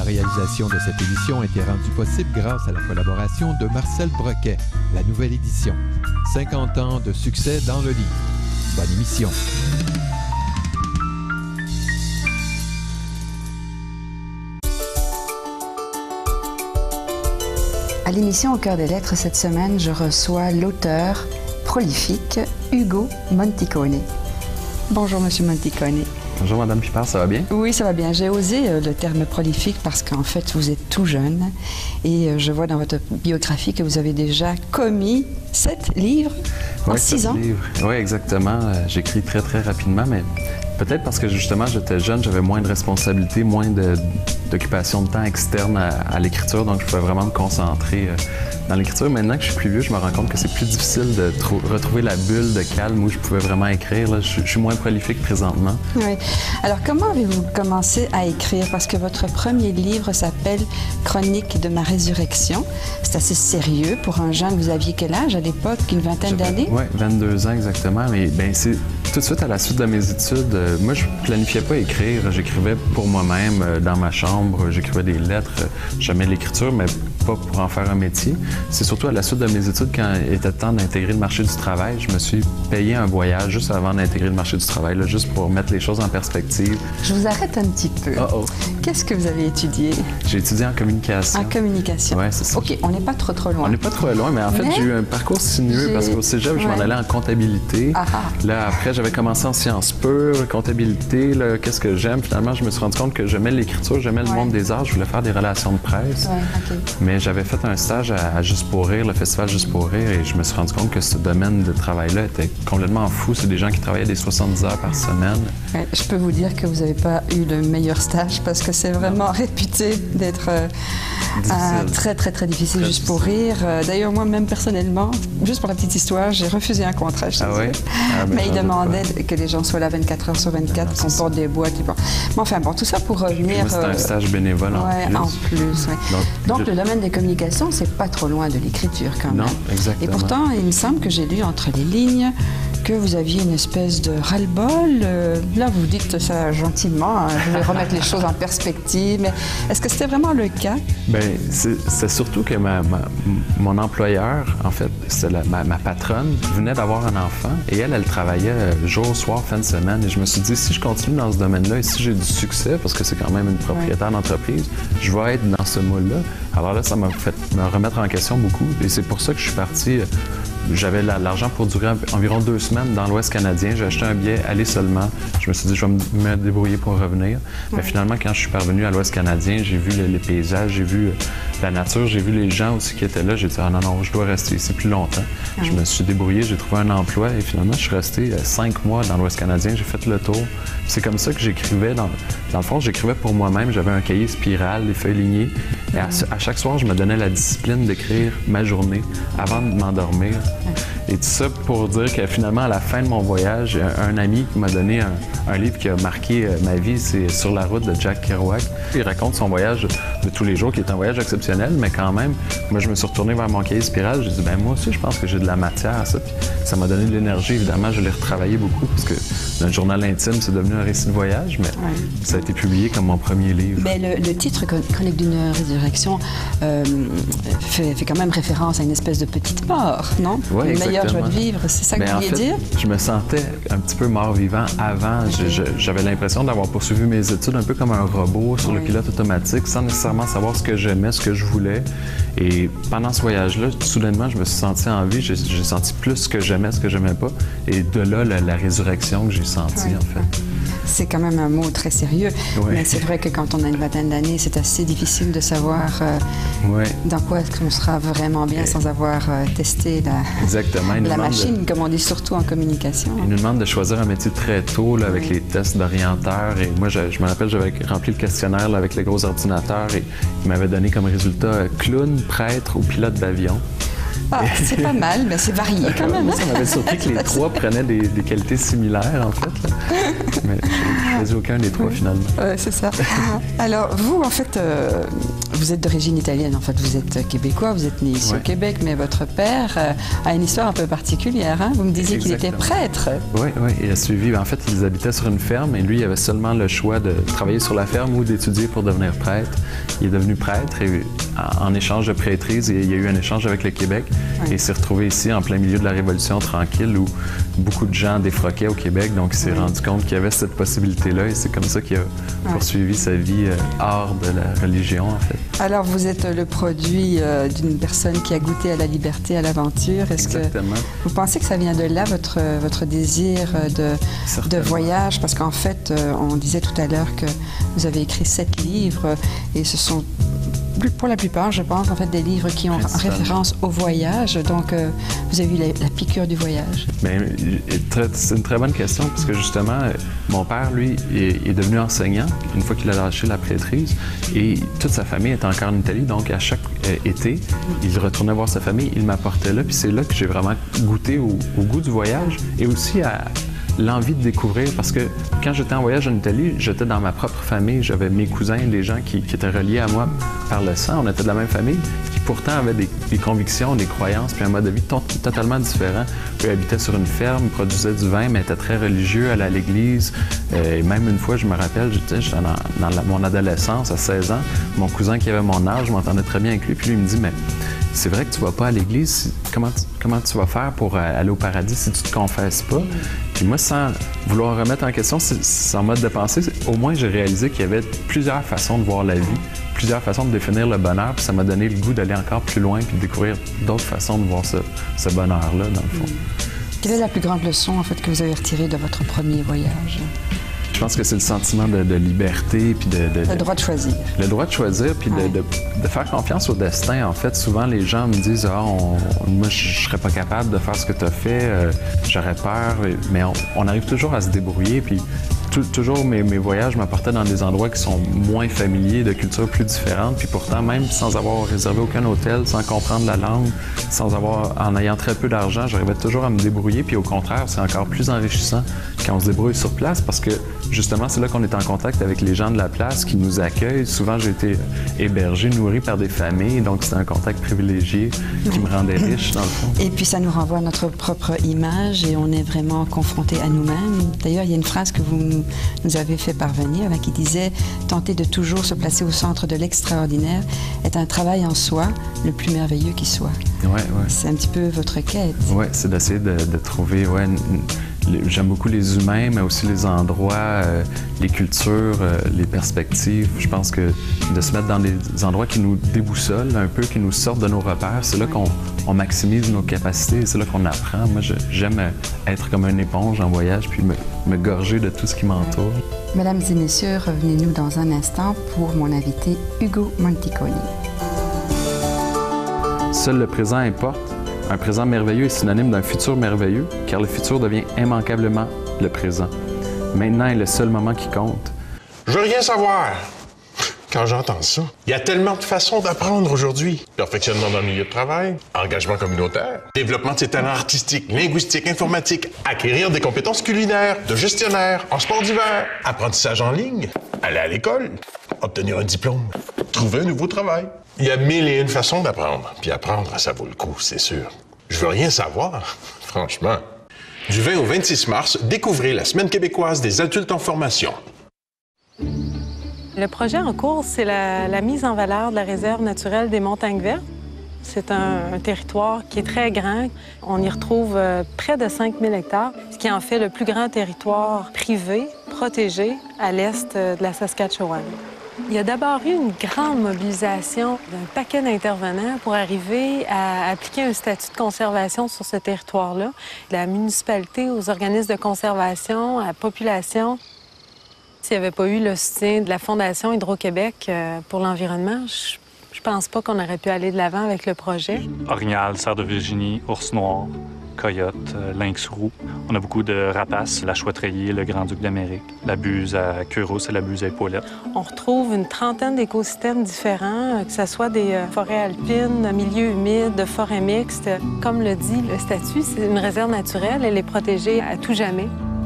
réalisation de cette émission a été rendue possible grâce à la collaboration de Marcel Broquet, la nouvelle édition. 50 ans de succès dans le livre. Bonne émission. À l'émission Au cœur des lettres cette semaine, je reçois l'auteur prolifique Ugo Monticone. Bonjour, Monsieur Monticone. Bonjour, Madame Pipard, ça va bien? Oui, ça va bien. J'ai osé le terme prolifique parce qu'en fait, vous êtes tout jeune et je vois dans votre biographie que vous avez déjà commis 7 livres en 6 ans. Oui, exactement. J'écris très, très rapidement, mais peut-être parce que justement, j'étais jeune, j'avais moins de responsabilités, moins d'occupation de temps externe à l'écriture, donc je pouvais vraiment me concentrer dans l'écriture. Maintenant que je suis plus vieux, je me rends compte que c'est plus difficile de retrouver la bulle de calme où je pouvais vraiment écrire. Là, je suis moins prolifique présentement. Oui. Alors, comment avez-vous commencé à écrire? Parce que votre premier livre s'appelle « Chronique de ma résurrection ». C'est assez sérieux pour un jeune. Vous aviez quel âge à l'époque? Une vingtaine d'années? Oui, 22 ans exactement. Mais bien, c'est tout de suite à la suite de mes études. Moi, je planifiais pas écrire. J'écrivais pour moi-même dans ma chambre. J'écrivais des lettres. J'aimais l'écriture, mais pas pour en faire un métier. C'est surtout à la suite de mes études, quand il était temps d'intégrer le marché du travail, je me suis payé un voyage juste avant d'intégrer le marché du travail, là, juste pour mettre les choses en perspective. Je vous arrête un petit peu. Qu'est-ce que vous avez étudié? J'ai étudié en communication. En communication. Oui, c'est ça. OK, on n'est pas trop loin. On n'est pas trop loin, mais en fait, j'ai eu un parcours sinueux parce qu'au cégep, je m'en allais en comptabilité. Là, après, j'avais commencé en sciences pures, comptabilité. Qu'est-ce que j'aime? Finalement, je me suis rendu compte que j'aimais l'écriture, j'aimais le monde des arts, je voulais faire des relations de presse. Mais j'avais fait un stage à Juste pour rire, le festival Juste pour rire, et je me suis rendu compte que ce domaine de travail-là était complètement fou. C'est des gens qui travaillaient des 70 heures par semaine. Je peux vous dire que vous n'avez pas eu le meilleur stage parce que c'est vraiment réputé d'être très, très, très difficile, Juste pour rire. D'ailleurs, moi-même, personnellement, juste pour la petite histoire, j'ai refusé un contrat. Mais ils demandaient que les gens soient là 24 heures sur 24, qu'on porte des boîtes. Mais enfin, bon, tout ça pour revenir... C'était un stage bénévole en plus. Donc, le domaine des communications, c'est pas trop loin de l'écriture quand même. Non, exactement. Et pourtant, il me semble que j'ai lu entre les lignes que vous aviez une espèce de ras-le-bol. Là, vous dites ça gentiment, je vais remettre les choses en perspective, mais est-ce que c'était vraiment le cas? Bien, c'est surtout que mon employeur, en fait, ma patronne, venait d'avoir un enfant et elle travaillait jour, soir, fin de semaine. Et je me suis dit, si je continue dans ce domaine-là et si j'ai du succès, parce que c'est quand même une propriétaire d'entreprise, je vais être dans ce moule-là. Alors là, ça m'a fait me remettre en question beaucoup. Et c'est pour ça que je suis parti. J'avais l'argent pour durer environ 2 semaines dans l'Ouest canadien. J'ai acheté un billet aller seulement. Je me suis dit, je vais me débrouiller pour revenir. Mais finalement, quand je suis parvenu à l'Ouest canadien, j'ai vu les paysages, j'ai vu la nature, j'ai vu les gens aussi qui étaient là. J'ai dit, ah non, je dois rester ici plus longtemps. Je me suis débrouillé, j'ai trouvé un emploi et finalement, je suis resté 5 mois dans l'Ouest canadien. J'ai fait le tour. C'est comme ça que j'écrivais. Dans le fond, j'écrivais pour moi-même. J'avais un cahier spiral, des feuilles lignées. Et à chaque soir, je me donnais la discipline d'écrire ma journée avant de m'endormir. Et tout ça pour dire que finalement, à la fin de mon voyage, un ami qui m'a donné un livre qui a marqué ma vie, c'est Sur la route de Jack Kerouac. Il raconte son voyage de tous les jours, qui est un voyage exceptionnel, mais quand même, moi, je me suis retourné vers mon cahier spiral. J'ai dit, ben moi aussi, je pense que j'ai de la matière à ça. Puis ça m'a donné de l'énergie, évidemment. Je l'ai retravaillé beaucoup, parce que un journal intime, c'est devenu un récit de voyage, mais ça a été publié comme mon premier livre. Mais le titre Chronique d'une résurrection fait quand même référence à une espèce de petite mort, non? Oui, le meilleur joie de vivre, c'est ça que vous vouliez dire? Je me sentais un petit peu mort-vivant avant. J'avais l'impression d'avoir poursuivi mes études un peu comme un robot sur le pilote automatique, sans nécessairement savoir ce que j'aimais, ce que je voulais. Et pendant ce voyage-là, soudainement, je me suis senti en vie. J'ai senti plus ce que j'aimais, ce que j'aimais pas. Et de là, la résurrection que j'ai sentie, en fait. C'est quand même un mot très sérieux, mais c'est vrai que quand on a une vingtaine d'années, c'est assez difficile de savoir dans quoi est-ce qu'on sera vraiment bien sans avoir testé la machine, comme on dit, surtout en communication. Il nous demande de choisir un métier très tôt là, avec les tests d'orienteur. Et moi, je me rappelle, j'avais rempli le questionnaire là, avec les gros ordinateurs et il m'avait donné comme résultat clown, prêtre ou pilote d'avion. Ah, c'est pas mal, mais c'est varié quand même. Ça m'avait surpris que les trois prenaient des qualités similaires, en fait. Là. Mais je n'ai choisi aucun des trois, finalement. Oui, c'est ça. Alors, vous, en fait, vous êtes d'origine italienne. En fait, vous êtes québécois, vous êtes né ici au Québec, mais votre père a une histoire un peu particulière. Hein? Vous me disiez qu'il était prêtre. Oui, il a suivi. En fait, ils habitaient sur une ferme et lui, il avait seulement le choix de travailler sur la ferme ou d'étudier pour devenir prêtre. Il est devenu prêtre et en échange de prêtrise, il y a eu un échange avec le Québec et il s'est retrouvé ici en plein milieu de la Révolution tranquille où beaucoup de gens défroquaient au Québec. Donc, il s'est rendu compte qu'il y avait cette possibilité-là et c'est comme ça qu'il a poursuivi sa vie hors de la religion, en fait. Alors, vous êtes le produit d'une personne qui a goûté à la liberté, à l'aventure. Est-ce que vous pensez que ça vient de là, votre désir de voyage? Parce qu'en fait, on disait tout à l'heure que vous avez écrit 7 livres et ce sont pour la plupart, je pense, en fait, des livres qui ont référence au voyage. Donc, vous avez eu la piqûre du voyage. Bien, c'est une très bonne question parce que, justement, mon père, lui, est devenu enseignant une fois qu'il a lâché la prêtrise et toute sa famille est encore en Italie. Donc, à chaque été, il retournait voir sa famille, il m'apportait là. Puis c'est là que j'ai vraiment goûté au goût du voyage et aussi à l'envie de découvrir, parce que quand j'étais en voyage en Italie, j'étais dans ma propre famille, j'avais mes cousins, des gens qui étaient reliés à moi par le sang, on était de la même famille, qui pourtant avaient des convictions, des croyances, puis un mode de vie totalement différent. Eux habitaient sur une ferme, produisaient du vin, mais étaient très religieux, allaient à l'église. Et même une fois, je me rappelle, j'étais dans mon adolescence, à 16 ans, mon cousin qui avait mon âge, je m'entendais très bien avec lui, puis lui, il me dit, mais c'est vrai que tu vas pas à l'église, comment tu vas faire pour aller au paradis si tu te confesses pas? Puis moi, sans vouloir remettre en question son mode de pensée, au moins j'ai réalisé qu'il y avait plusieurs façons de voir la vie, plusieurs façons de définir le bonheur, puis ça m'a donné le goût d'aller encore plus loin puis de découvrir d'autres façons de voir ce bonheur-là, dans le fond. Quelle est la plus grande leçon, en fait, que vous avez retirée de votre premier voyage? Je pense que c'est le sentiment de liberté puis le droit de choisir. Le droit de choisir puis de faire confiance au destin. En fait, souvent les gens me disent moi je serais pas capable de faire ce que tu as fait, j'aurais peur, mais on arrive toujours à se débrouiller puis toujours mes voyages m'apportaient dans des endroits qui sont moins familiers, de cultures plus différentes, puis pourtant même sans avoir réservé aucun hôtel, sans comprendre la langue, en ayant très peu d'argent, j'arrivais toujours à me débrouiller, puis au contraire, c'est encore plus enrichissant quand on se débrouille sur place parce que justement, c'est là qu'on est en contact avec les gens de la place qui nous accueillent. Souvent, j'ai été hébergé, nourri par des familles, donc c'était un contact privilégié qui me rendait riche, dans le fond. Et puis, ça nous renvoie à notre propre image et on est vraiment confronté à nous-mêmes. D'ailleurs, il y a une phrase que vous nous avez fait parvenir là, qui disait « Tenter de toujours se placer au centre de l'extraordinaire est un travail en soi, le plus merveilleux qui soit. » C'est un petit peu votre quête. Oui, c'est d'essayer de trouver... J'aime beaucoup les humains, mais aussi les endroits, les cultures, les perspectives. Je pense que de se mettre dans des endroits qui nous déboussolent un peu, qui nous sortent de nos repères, c'est là qu'on maximise nos capacités, c'est là qu'on apprend. Moi, j'aime être comme une éponge en voyage, puis me gorger de tout ce qui m'entoure. Mesdames et messieurs, revenez-nous dans un instant pour mon invité Ugo Monticoni. Seul le présent importe. Un présent merveilleux est synonyme d'un futur merveilleux, car le futur devient immanquablement le présent. Maintenant est le seul moment qui compte. Je veux rien savoir. Quand j'entends ça, il y a tellement de façons d'apprendre aujourd'hui. Perfectionnement dans le milieu de travail, engagement communautaire, développement de ses talents artistiques, linguistiques, informatiques, acquérir des compétences culinaires, de gestionnaire, en sport d'hiver, apprentissage en ligne, aller à l'école, obtenir un diplôme, trouver un nouveau travail. Il y a 1001 façons d'apprendre. Puis apprendre, ça vaut le coup, c'est sûr. Je veux rien savoir, franchement. Du 20 au 26 mars, découvrez la Semaine québécoise des adultes en formation. Le projet en cours, c'est la mise en valeur de la réserve naturelle des Montagnes Vertes. C'est un territoire qui est très grand. On y retrouve près de 5000 hectares, ce qui en fait le plus grand territoire privé, protégé, à l'est de la Saskatchewan. Il y a d'abord eu une grande mobilisation d'un paquet d'intervenants pour arriver à appliquer un statut de conservation sur ce territoire-là. De la municipalité aux organismes de conservation, à la population. S'il n'y avait pas eu le soutien de la Fondation Hydro-Québec pour l'environnement, je pense pas qu'on aurait pu aller de l'avant avec le projet. Orignal, cerf de Virginie, ours noir, coyote, lynx roux. On a beaucoup de rapaces, la chouette rayée, le grand-duc d'Amérique, la buse à queue rousse et la buse à épaulettes. On retrouve une trentaine d'écosystèmes différents, que ce soit des forêts alpines, milieux humides, forêts mixtes. Comme le dit le statut, c'est une réserve naturelle, elle est protégée à tout jamais.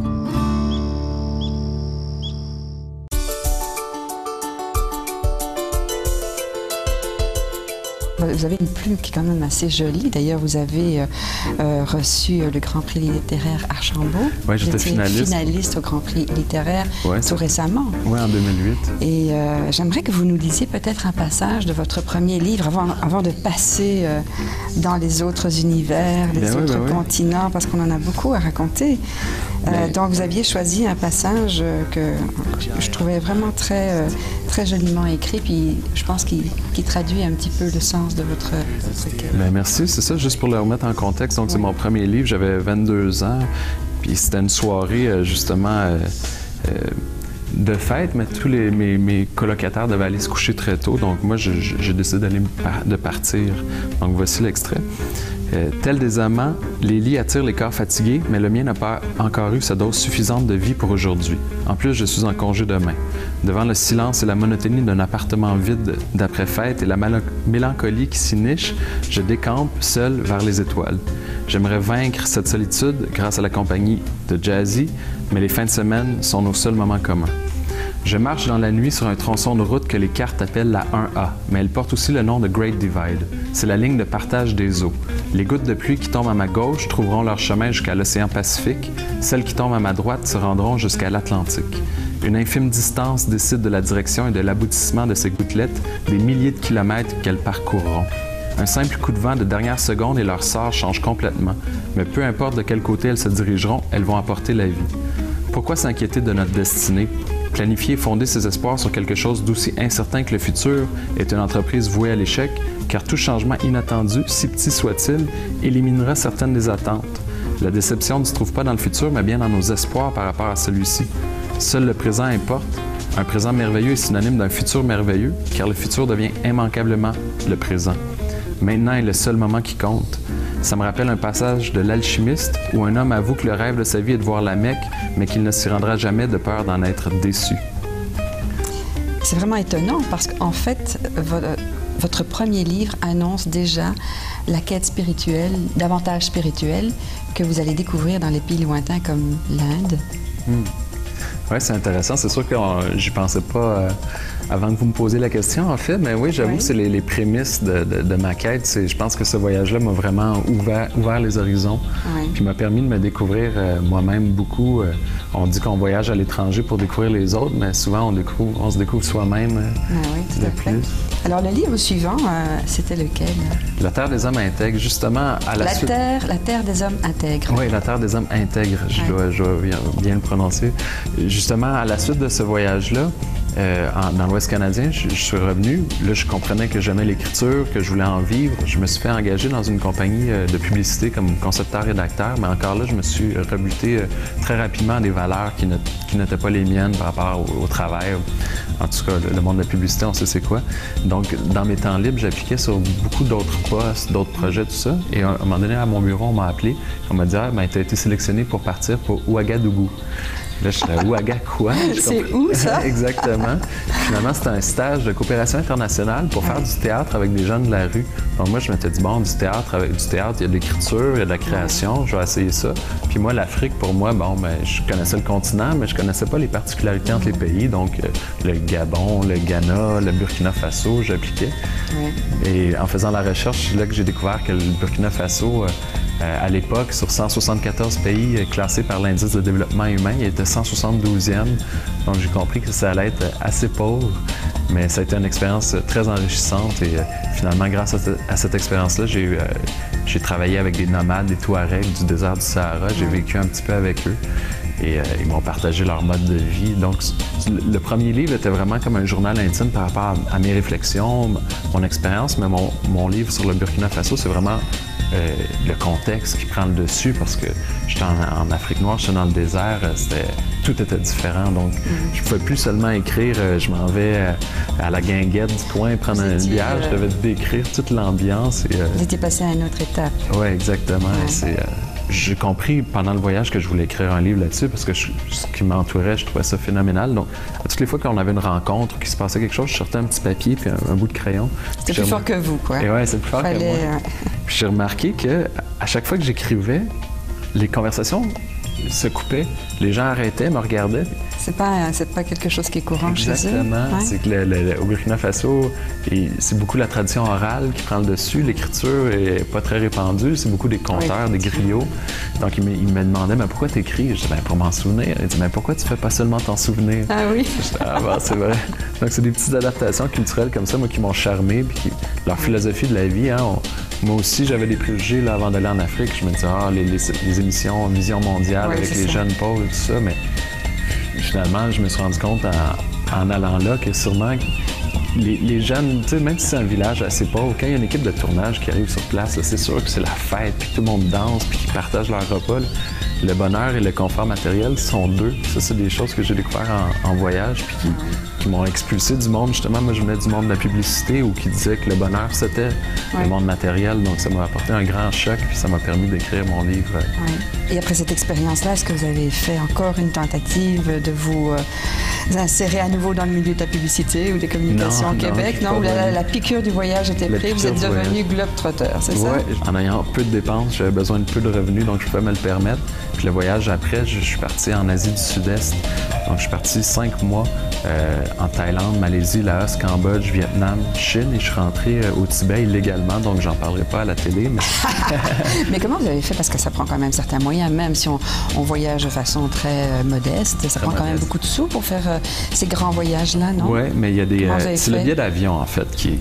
Vous avez une plume qui est quand même assez jolie. D'ailleurs, vous avez reçu le Grand Prix littéraire Archambault. Oui, j'étais finaliste au Grand Prix littéraire tout récemment. Oui, en 2008. Et j'aimerais que vous nous lisiez peut-être un passage de votre premier livre avant de passer dans les autres univers, les autres continents, parce qu'on en a beaucoup à raconter. Donc, vous aviez choisi un passage que je trouvais vraiment très joliment écrit, puis je pense qu'il traduit un petit peu le sens de votre quête. Bien, merci, c'est ça, juste pour le remettre en contexte. Donc, c'est mon premier livre, j'avais 22 ans, puis c'était une soirée, justement, de fête, mais tous mes colocataires devaient aller se coucher très tôt, donc moi, j'ai décidé de partir. Donc, voici l'extrait. Tel des amants, les lits attirent les corps fatigués, mais le mien n'a pas encore eu sa dose suffisante de vie pour aujourd'hui. En plus, je suis en congé demain. Devant le silence et la monotonie d'un appartement vide d'après-fête et la mélancolie qui s'y niche, je décampe seul vers les étoiles. J'aimerais vaincre cette solitude grâce à la compagnie de Jazzy, mais les fins de semaine sont nos seuls moments communs. Je marche dans la nuit sur un tronçon de route que les cartes appellent la 1A, mais elle porte aussi le nom de Great Divide. C'est la ligne de partage des eaux. Les gouttes de pluie qui tombent à ma gauche trouveront leur chemin jusqu'à l'océan Pacifique. Celles qui tombent à ma droite se rendront jusqu'à l'Atlantique. Une infime distance décide de la direction et de l'aboutissement de ces gouttelettes, des milliers de kilomètres qu'elles parcourront. Un simple coup de vent de dernière seconde et leur sort change complètement. Mais peu importe de quel côté elles se dirigeront, elles vont apporter la vie. Pourquoi s'inquiéter de notre destinée? Planifier et fonder ses espoirs sur quelque chose d'aussi incertain que le futur est une entreprise vouée à l'échec, car tout changement inattendu, si petit soit-il, éliminera certaines des attentes. La déception ne se trouve pas dans le futur, mais bien dans nos espoirs par rapport à celui-ci. Seul le présent importe. Un présent merveilleux est synonyme d'un futur merveilleux, car le futur devient immanquablement le présent. Maintenant est le seul moment qui compte. Ça me rappelle un passage de l'Alchimiste où un homme avoue que le rêve de sa vie est de voir la Mecque, mais qu'il ne s'y rendra jamais de peur d'en être déçu. C'est vraiment étonnant parce qu'en fait, votre premier livre annonce déjà la quête spirituelle, davantage spirituelle, que vous allez découvrir dans les pays lointains comme l'Inde. Oui, c'est intéressant. C'est sûr que j'y pensais pas avant que vous me posiez la question, en fait. Mais oui, j'avoue que c'est les prémices de ma quête. Je pense que ce voyage-là m'a vraiment ouvert les horizons. Puis m'a permis de me découvrir moi-même beaucoup. On dit qu'on voyage à l'étranger pour découvrir les autres, mais souvent on se découvre soi-même de plus. Alors, le livre suivant, c'était lequel? La Terre des hommes intègres, justement, à la suite... La Terre des hommes intègres. Oui, La Terre des hommes intègres, je dois bien le prononcer. Justement, à la suite de ce voyage-là, dans l'Ouest canadien, je suis revenu. Là, je comprenais que j'aimais l'écriture, que je voulais en vivre. Je me suis fait engager dans une compagnie de publicité comme concepteur-rédacteur, mais encore là, je me suis rebuté très rapidement à des valeurs qui n'étaient pas les miennes par rapport au travail. En tout cas, le monde de la publicité, on sait c'est quoi. Donc, dans mes temps libres, j'appliquais sur beaucoup d'autres postes, d'autres projets, tout ça. Et à un moment donné, à mon bureau, on m'a appelé. On m'a dit « Ah, ben, tu as été sélectionné pour partir pour Ouagadougou ». Là, je suis là, Ouaga quoi? C'est où, ça? Exactement. Finalement, c'était un stage de coopération internationale pour faire du théâtre avec des jeunes de la rue. Donc moi, je m'étais dit, bon, du théâtre, il y a de l'écriture, il y a de la création, je vais essayer ça. Puis moi, l'Afrique, pour moi, bon, ben, je connaissais le continent, mais je connaissais pas les particularités entre les pays. Donc, le Gabon, le Ghana, le Burkina Faso, j'appliquais. Et en faisant la recherche, c'est là que j'ai découvert que le Burkina Faso... à l'époque, sur 174 pays classés par l'indice de développement humain, il était 172e. Donc, j'ai compris que ça allait être assez pauvre, mais ça a été une expérience très enrichissante. Et finalement, grâce à cette expérience-là, j'ai travaillé avec des nomades, des Touaregs du désert du Sahara. J'ai vécu un petit peu avec eux et ils m'ont partagé leur mode de vie. Donc, le premier livre était vraiment comme un journal intime par rapport à mes réflexions, mon expérience, mais mon livre sur le Burkina Faso, c'est vraiment... le contexte qui prend le dessus parce que j'étais en Afrique noire, j'étais dans le désert, tout était différent. Donc, je ne pouvais plus seulement écrire, je m'en vais à la guinguette du coin prendre une bière, je devais décrire toute l'ambiance. Vous étiez passé à une autre étape. Oui, exactement. Ouais. j'ai compris pendant le voyage que je voulais écrire un livre là-dessus parce que ce qui m'entourait, je trouvais ça phénoménal. Donc, à toutes les fois qu'on avait une rencontre ou qu'il se passait quelque chose, je sortais un petit papier puis un bout de crayon. C'était plus fort que vous, quoi. Et ouais, c'est plus fort que moi. Puis j'ai remarqué que à chaque fois que j'écrivais, les conversations se coupaient, les gens arrêtaient, me regardaient. C'est pas quelque chose qui est courant chez eux. Exactement. Ouais. C'est que au Burkina Faso, c'est beaucoup la tradition orale qui prend le dessus. L'écriture est pas très répandue. C'est beaucoup des conteurs, des griots. Donc, il me demandait, mais pourquoi t'écris? Je disais, pour m'en souvenir. Il dit, mais pourquoi tu fais pas seulement t'en souvenir? Ah oui? Je disais, bon, c'est vrai. Donc, c'est des petites adaptations culturelles comme ça, moi, qui m'ont charmé. Puis leur philosophie de la vie, hein, moi aussi, j'avais des préjugés là, avant d'aller en Afrique. Je me disais, les émissions Vision mondiale avec les jeunes pauvres et tout ça, mais finalement, je me suis rendu compte en allant là que sûrement les jeunes, tu sais, même si c'est un village assez pauvre, quand il y a une équipe de tournage qui arrive sur place, c'est sûr que c'est la fête, puis tout le monde danse, puis qu'ils partagent leur repas. Là. Le bonheur et le confort matériel sont deux. Ça, c'est des choses que j'ai découvert en voyage, puis qui m'ont expulsé du monde. Justement, moi, je venais du monde de la publicité où qui disait que le bonheur, c'était le monde matériel. Donc, ça m'a apporté un grand choc, puis ça m'a permis d'écrire mon livre. Et après cette expérience-là, est-ce que vous avez fait encore une tentative de vous insérer à nouveau dans le milieu de la publicité ou des communications au Québec? Non, la piqûre du voyage était prise, vous êtes devenu globe-trotter, c'est ça? Oui, en ayant peu de dépenses, j'avais besoin de peu de revenus, donc je pouvais me le permettre. Puis le voyage après, je suis parti en Asie du Sud-Est. Donc, je suis parti 5 mois en Thaïlande, Malaisie, Laos, Cambodge, Vietnam, Chine. Et je suis rentré au Tibet illégalement, donc j'en parlerai pas à la télé. Mais, mais comment vous avez fait? Parce que ça prend quand même certains moyens, même si on voyage de façon très modeste. Ça prend quand même beaucoup de sous pour faire ces grands voyages-là, non? Oui, mais il y a des... c'est le billet d'avion, en fait, qui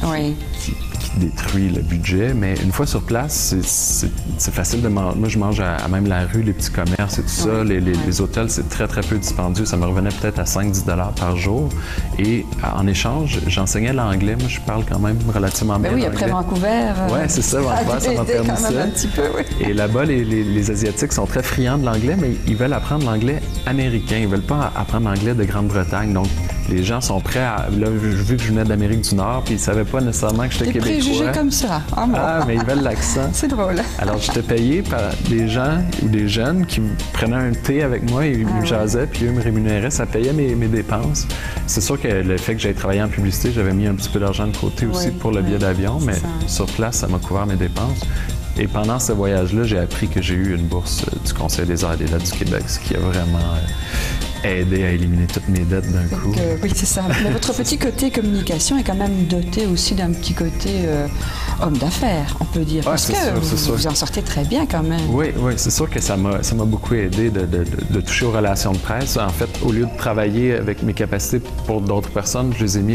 détruit le budget, mais une fois sur place, c'est facile de manger. Moi, je mange à même la rue, les petits commerces et tout ça. Les hôtels, c'est très, très peu dispendieux. Ça me revenait peut-être à 5-10 $ par jour. Et en échange, j'enseignais l'anglais. Moi, je parle quand même relativement bien oui, anglais. après Vancouver. Oui, c'est ça. Vancouver, ça m'a permis ça. Un petit peu, oui. Et là-bas, les Asiatiques sont très friands de l'anglais, mais ils veulent apprendre l'anglais américain. Ils veulent pas apprendre l'anglais de Grande-Bretagne. Donc, les gens sont prêts à... Là, vu que je venais d'Amérique du Nord, puis ils savaient pas nécessairement que j'étais québécois. Préjugés comme ça. Mais ils veulent l'accent. C'est drôle. Alors, j'étais payé par des gens ou des jeunes qui prenaient un thé avec moi et ils me jasaient, puis eux me rémunéraient. Ça payait mes dépenses. C'est sûr que le fait que j'aille travailler en publicité, j'avais mis un petit peu d'argent de côté aussi pour le billet d'avion, mais sur place, ça m'a couvert mes dépenses. Et pendant ce voyage-là, j'ai appris que j'ai eu une bourse du Conseil des arts et des lettres du Québec, ce qui a vraiment aidé à éliminer toutes mes dettes d'un coup. Oui, c'est ça. Mais votre petit côté communication est quand même doté aussi d'un petit côté homme d'affaires, on peut dire. Parce que vous en sortez très bien quand même. Oui, c'est sûr que ça m'a beaucoup aidé de toucher aux relations de presse. En fait, au lieu de travailler avec mes capacités pour d'autres personnes, je les ai mis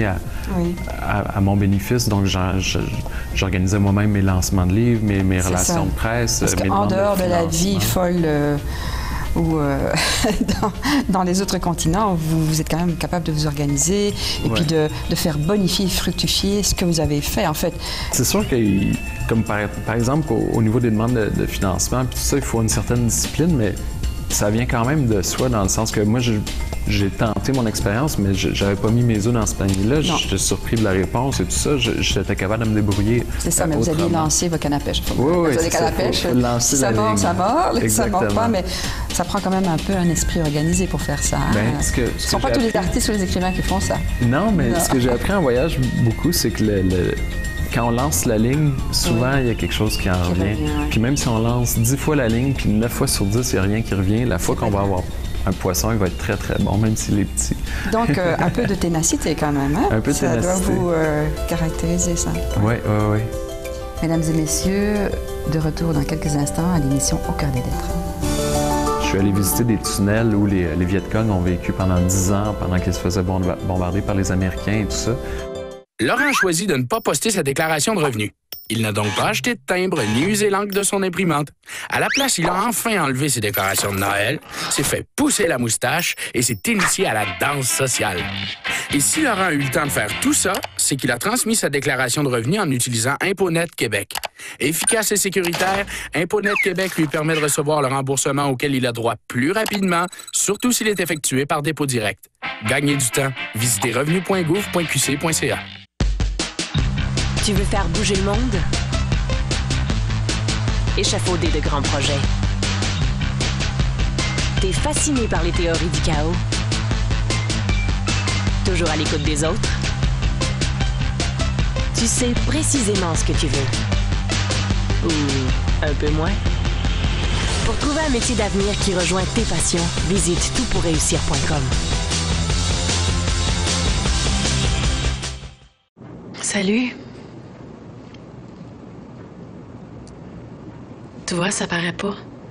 à mon bénéfice. Donc, j'organisais moi-même mes lancements de livres, mes relations de presse. Parce qu'en dehors de la vie folle ou dans les autres continents, vous êtes quand même capable de vous organiser et puis de faire bonifier, fructifier ce que vous avez fait, en fait. C'est sûr que, comme par exemple, au niveau des demandes de financement, puis tout ça, il faut une certaine discipline, mais ça vient quand même de soi, dans le sens que moi, j'ai tenté mon expérience, mais j'avais pas mis mes œufs dans ce panier-là. J'étais surpris de la réponse et tout ça. J'étais capable de me débrouiller. C'est ça, mais vous aviez lancé vos cannes à pêche. Oui, c'est ça. Si ça mord, ça mord. Si ça mord pas, mais ça prend quand même un peu un esprit organisé pour faire ça. Ce ne sont pas tous les artistes ou les écrivains qui font ça. Non, mais ce que j'ai appris en voyage beaucoup, c'est que quand on lance la ligne, souvent, il y a quelque chose qui en revient. Puis même si on lance 10 fois la ligne, puis 9 fois sur 10, il n'y a rien qui revient, la fois qu'on va avoir un poisson, il va être très, très bon, même s'il est petit. Donc, un peu de ténacité quand même, hein? Un peu de ténacité. Ça doit vous caractériser, ça. Oui. Mesdames et messieurs, de retour dans quelques instants à l'émission Au cœur des lettres. Je suis allé visiter des tunnels où les Viet Cong ont vécu pendant 10 ans, pendant qu'ils se faisaient bombarder par les Américains et tout ça. Laurent choisit de ne pas poster sa déclaration de revenus. Il n'a donc pas acheté de timbre ni usé l'encre de son imprimante. À la place, il a enfin enlevé ses décorations de Noël, s'est fait pousser la moustache et s'est initié à la danse sociale. Et si Laurent a eu le temps de faire tout ça, c'est qu'il a transmis sa déclaration de revenus en utilisant ImpoNet Québec. Efficace et sécuritaire, ImpoNet Québec lui permet de recevoir le remboursement auquel il a droit plus rapidement, surtout s'il est effectué par dépôt direct. Gagnez du temps. Visitez revenu.gouv.qc.ca. Tu veux faire bouger le monde? Échafauder de grands projets. T'es fasciné par les théories du chaos. Toujours à l'écoute des autres. Tu sais précisément ce que tu veux. Ou un peu moins. Pour trouver un métier d'avenir qui rejoint tes passions, visite toutpourréussir.com. Salut. Tu vois, ça paraît pas.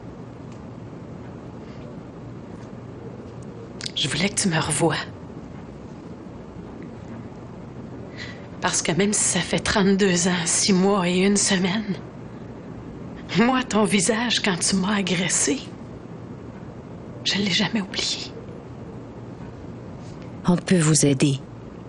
Je voulais que tu me revoies. Parce que même si ça fait 32 ans, 6 mois et 1 semaine, moi, ton visage, quand tu m'as agressé, je l'ai jamais oublié. On peut vous aider.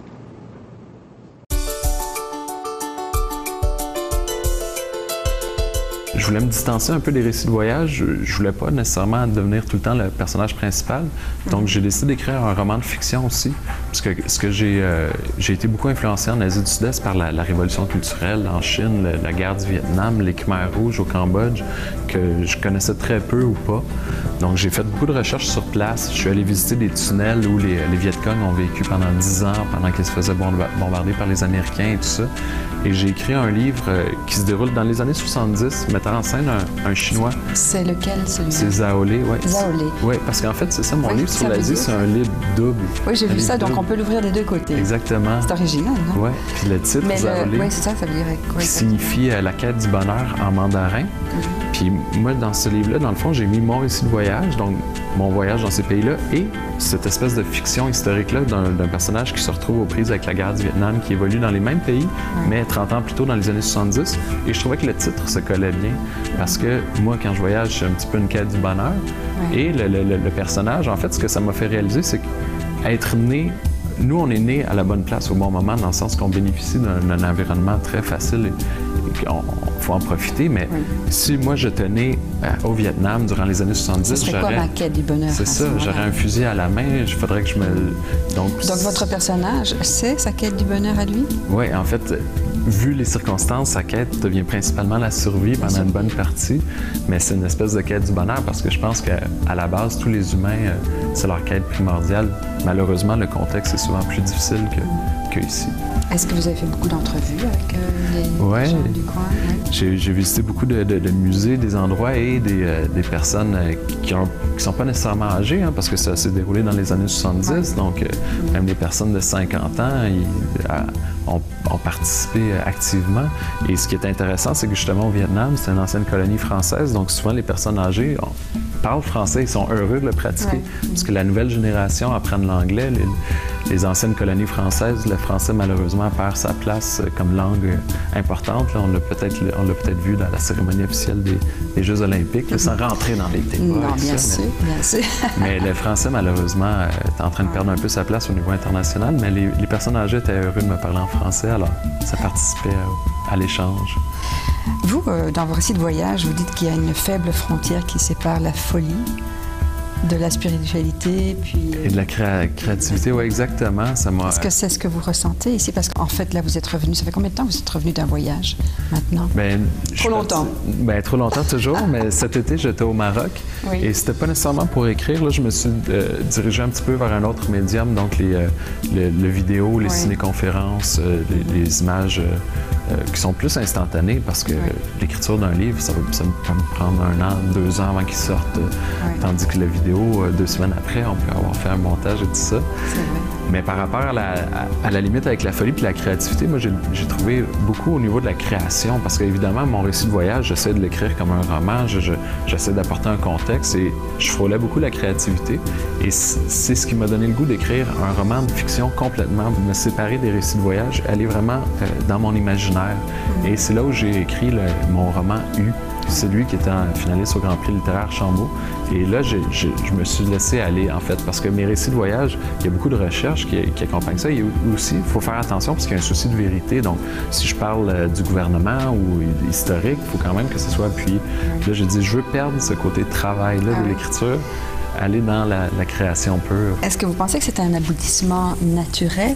Je voulais me distancer un peu des récits de voyage. Je voulais pas nécessairement devenir tout le temps le personnage principal. Donc, j'ai décidé d'écrire un roman de fiction aussi. Parce que j'ai été beaucoup influencé en Asie du Sud-Est par la révolution culturelle en Chine, la guerre du Vietnam, les Khmers rouges au Cambodge, que je connaissais très peu ou pas. Donc, j'ai fait beaucoup de recherches sur place. Je suis allé visiter des tunnels où les Viet Cong ont vécu pendant 10 ans, pendant qu'ils se faisaient bombarder par les Américains et tout ça. Et j'ai écrit un livre qui se déroule dans les années 70, mettant en scène un Chinois. C'est lequel, celui-là? C'est Zaolé, oui. Zaolé. Oui, parce qu'en fait, c'est ça, mon livre sur l'Asie, c'est un livre double. Oui, j'ai vu ça, donc on peut l'ouvrir des deux côtés. Exactement. C'est original, non? Oui, puis le titre, Zaolé, oui, c'est ça, ça veut dire quoi? Qui signifie la quête du bonheur en mandarin. Puis moi, dans ce livre-là, dans le fond, j'ai mis mon récit de voyage, donc mon voyage dans ces pays-là, et cette espèce de fiction historique-là d'un personnage qui se retrouve aux prises avec la guerre du Vietnam, qui évolue dans les mêmes pays, mais 30 ans plus tôt, dans les années 70. Et je trouvais que le titre se collait bien, parce que moi, quand je voyage, c'est un petit peu une quête du bonheur. Et le personnage, en fait, ce que ça m'a fait réaliser, c'est qu'être né... Nous, on est nés à la bonne place au bon moment, dans le sens qu'on bénéficie d'un environnement très facile et qu'il faut en profiter. Mais si moi, je tenais au Vietnam durant les années 70, ce serait quoi ma quête du bonheur? C'est ça, j'aurais un fusil à la main, il faudrait que je me... Donc votre personnage, c'est sa quête du bonheur à lui? Oui, en fait, vu les circonstances, sa quête devient principalement la survie pendant une bonne partie, mais c'est une espèce de quête du bonheur parce que je pense qu'à la base, tous les humains, c'est leur quête primordiale. Malheureusement, le contexte est souvent plus difficile qu'ici. Est-ce que vous avez fait beaucoup d'entrevues avec les gens du coin? J'ai visité beaucoup de musées, des endroits et des personnes qui sont pas nécessairement âgées, hein, parce que ça s'est déroulé dans les années 70, donc même des personnes de 50 ans ont participé activement. Et ce qui est intéressant, c'est que justement au Vietnam, c'est une ancienne colonie française, donc souvent les personnes âgées parlent français, ils sont heureux de le pratiquer, parce que la nouvelle génération apprend l'anglais. Les anciennes colonies françaises, le français malheureusement perd sa place comme langue importante. Là, on l'a peut-être vu dans la cérémonie officielle des Jeux olympiques, là, sans rentrer dans les débats. Non, bien sûr. Mais le français malheureusement est en train de perdre un peu sa place au niveau international, mais les personnes âgées étaient heureuses de me parler en français, alors ça participait à l'échange. Vous, dans vos récits de voyage, vous dites qu'il y a une faible frontière qui sépare la folie de la spiritualité, puis... Et de la créativité, oui, exactement. Est-ce que c'est ce que vous ressentez ici? Parce qu'en fait, là, vous êtes revenu... Ça fait combien de temps que vous êtes revenu d'un voyage, maintenant? Trop longtemps. Trop longtemps, toujours. Mais cet été, j'étais au Maroc. Oui. Et c'était pas nécessairement pour écrire. Là, je me suis dirigé un petit peu vers un autre médium, donc le vidéo, les ciné-conférences, les images... qui sont plus instantanées, parce que l'écriture d'un livre, ça peut me prendre 1 an, 2 ans avant qu'il sorte, tandis que la vidéo, 2 semaines après, on peut avoir fait un montage et tout ça. C'est vrai. Mais par rapport à la limite avec la folie et la créativité, moi, j'ai trouvé beaucoup au niveau de la création, parce qu'évidemment, mon récit de voyage, j'essaie de l'écrire comme un roman, j'essaie d'apporter un contexte et je frôlais beaucoup la créativité. Et c'est ce qui m'a donné le goût d'écrire un roman de fiction complètement, me séparer des récits de voyage, aller vraiment dans mon imaginaire. Et c'est là où j'ai écrit mon roman U, celui qui était finaliste au Grand Prix littéraire Chambaud. Et là, je me suis laissé aller, en fait, parce que mes récits de voyage, il y a beaucoup de recherches qui accompagnent ça. Et aussi, il faut faire attention parce qu'il y a un souci de vérité. Donc, si je parle du gouvernement ou historique, il faut quand même que ce soit appuyé. Là, je dis, je veux perdre ce côté travail-là de l'écriture, aller dans la création pure. Est-ce que vous pensez que c'est un aboutissement naturel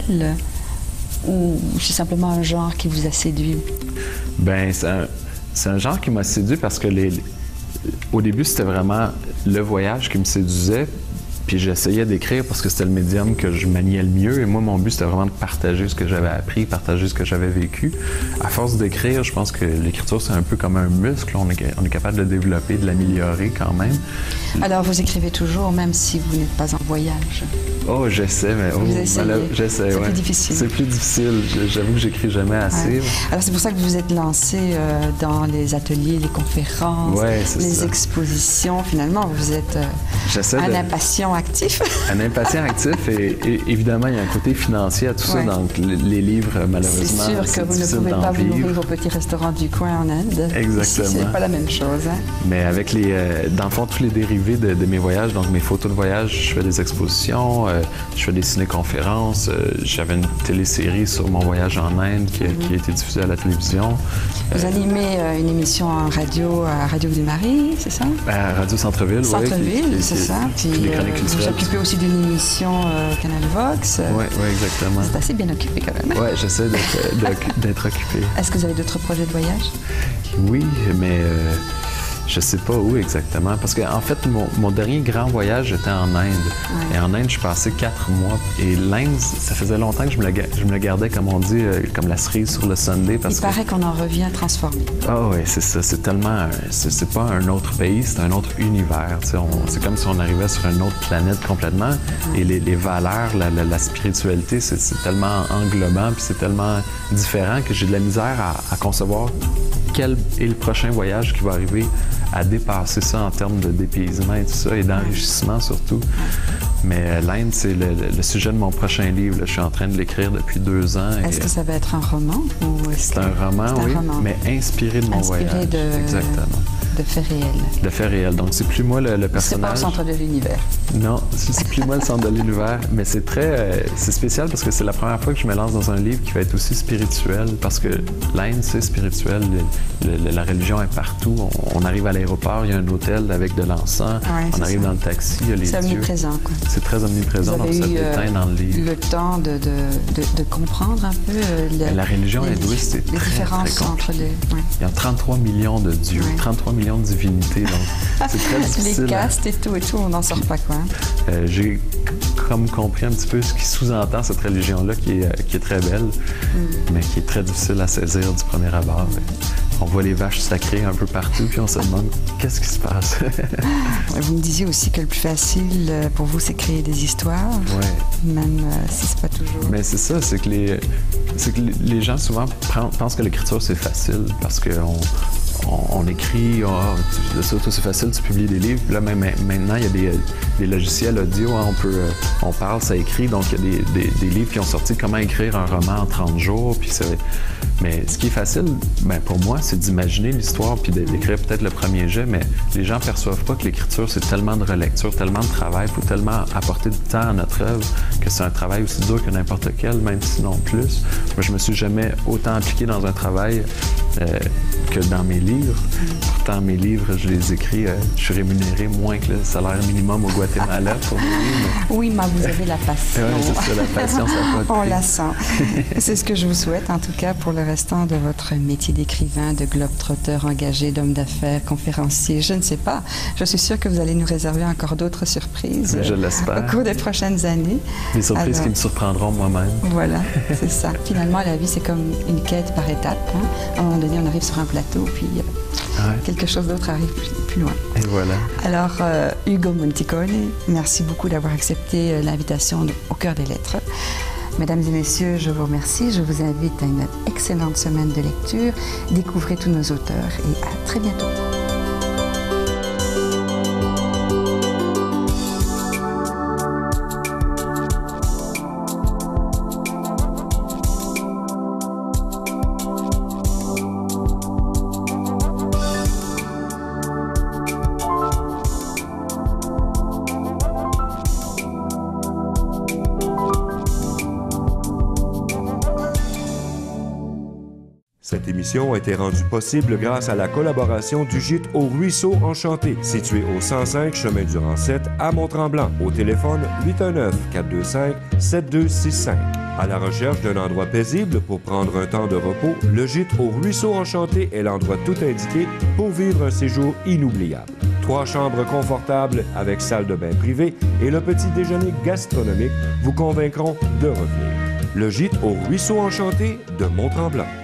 ou c'est simplement un genre qui vous a séduit? Bien, c'est un genre qui m'a séduit parce que au début, c'était vraiment le voyage qui me séduisait. Puis j'essayais d'écrire parce que c'était le médium que je maniais le mieux. Et moi, mon but, c'était vraiment de partager ce que j'avais appris, partager ce que j'avais vécu. À force d'écrire, je pense que l'écriture, c'est un peu comme un muscle. On est capable de le développer, de l'améliorer quand même. Alors, vous écrivez toujours, même si vous n'êtes pas en voyage? Oh, j'essaie, mais j'essaie. C'est plus difficile. C'est plus difficile. J'avoue que j'écris jamais assez. Ouais. Alors, c'est pour ça que vous vous êtes lancé dans les ateliers, les conférences, les expositions. Finalement, vous êtes un impatient actif. Un impatient actif et évidemment, il y a un côté financier à tout ça. Donc, les livres, malheureusement, c'est sûr que vous ne pouvez pas vous nourrir au petit restaurant du coin en Inde. Exactement. C'est pas la même chose. Hein? Mais avec dans le fond, tous les dérivés de mes voyages, donc mes photos de voyage, je fais des expositions, je fais des ciné-conférences. J'avais une télésérie sur mon voyage en Inde qui a été diffusée à la télévision. Vous animez une émission en radio à Radio Ville-Marie, c'est ça? À Radio Centre-Ville, Centre-Ville, c'est ça. Puis, vous vous occupez aussi d'une émission Canal Vox. Oui, exactement. C'est assez bien occupé quand même. Oui, j'essaie d'être occupé. Est-ce que vous avez d'autres projets de voyage? Oui, mais je sais pas où exactement. Parce qu'en fait, mon dernier grand voyage était en Inde. Ouais. Et en Inde, je suis passé 4 mois. Et l'Inde, ça faisait longtemps que je me le gardais, comme on dit, comme la cerise sur le sundae. Il paraît qu'on en revient transformé. Ah oui, c'est ça. C'est tellement... C'est pas un autre pays, c'est un autre univers. C'est comme si on arrivait sur une autre planète complètement. Et les valeurs, la spiritualité, c'est tellement englobant, puis c'est tellement différent que j'ai de la misère à concevoir quel est le prochain voyage qui va arriver à dépasser ça en termes de dépaysement et tout ça, et d'enrichissement surtout. Mais l'Inde, c'est le sujet de mon prochain livre. Là. Je suis en train de l'écrire depuis 2 ans. Est-ce que ça va être un roman? C'est un roman, oui, mais inspiré de mon voyage. Exactement. De faits réels. De faits réels. Donc, c'est plus moi le personnage. C'est pas le centre de l'univers. Non, c'est plus moi le centre de l'univers. Mais c'est c'est spécial parce que c'est la première fois que je me lance dans un livre qui va être aussi spirituel. Parce que l'Inde, c'est spirituel. La religion est partout. On arrive à l'aéroport, il y a un hôtel avec de l'encens. Ouais, on arrive dans le taxi, il y a les dieux. C'est omniprésent, quoi. C'est très omniprésent, donc ça déteint dans le livre. Le temps de comprendre un peu la religion hindouiste, c'est les différences entre les... Ouais. Il y a 33 millions de dieux, 33 millions de divinités, donc c'est très difficile. Les castes et tout, on n'en sort pas, quoi. J'ai comme compris un petit peu ce qui sous-entend cette religion-là, qui est très belle, mais qui est très difficile à saisir du premier abord. On voit les vaches sacrées un peu partout, puis on se demande qu'est-ce qui se passe. Vous me disiez aussi que le plus facile pour vous, c'est créer des histoires, même si c'est pas toujours... Mais c'est ça, c'est que les gens souvent pensent que l'écriture, c'est facile, parce qu'on écrit, c'est facile, tu publies des livres. Puis là, même maintenant, il y a des logiciels audio, on parle, ça écrit. Donc, il y a des livres qui ont sorti comment écrire un roman en 30 jours. Puis mais ce qui est facile, pour moi, c'est d'imaginer l'histoire puis d'écrire peut-être le premier jet, mais les gens ne perçoivent pas que l'écriture, c'est tellement de relecture, tellement de travail, il faut tellement apporter du temps à notre œuvre que c'est un travail aussi dur que n'importe quel, même sinon plus. Moi, je me suis jamais autant impliqué dans un travail que dans mes livres. Pourtant, mes livres, je les écris, je suis rémunéré moins que le salaire minimum au Guatemala pour mes livres. Oui, mais vous avez la passion. Oui, c'est ça, la passion, ça n'a pas de prix. On la sent. C'est ce que je vous souhaite, en tout cas, pour le restant de votre métier d'écrivain, de globe-trotteur engagé, d'homme d'affaires, conférencier, je ne sais pas. Je suis sûre que vous allez nous réserver encore d'autres surprises je l'espère. Au cours des prochaines années. Des surprises qui me surprendront moi-même. Voilà, c'est ça. Finalement, la vie, c'est comme une quête par étapes. Hein. À un moment donné, on arrive sur un plateau, puis quelque chose d'autre arrive plus loin. Et voilà. Alors, Ugo Monticone, merci beaucoup d'avoir accepté l'invitation au Cœur des Lettres. Mesdames et messieurs, je vous remercie. Je vous invite à une excellente semaine de lecture. Découvrez tous nos auteurs et à très bientôt. Cette émission a été rendue possible grâce à la collaboration du Gîte au Ruisseau Enchanté, situé au 105 chemin du Rancette à Mont-Tremblant, au téléphone 819-425-7265. À la recherche d'un endroit paisible pour prendre un temps de repos, le gîte au Ruisseau Enchanté est l'endroit tout indiqué pour vivre un séjour inoubliable. 3 chambres confortables avec salle de bain privée et le petit déjeuner gastronomique vous convaincront de revenir. Le gîte au Ruisseau Enchanté de Mont-Tremblant.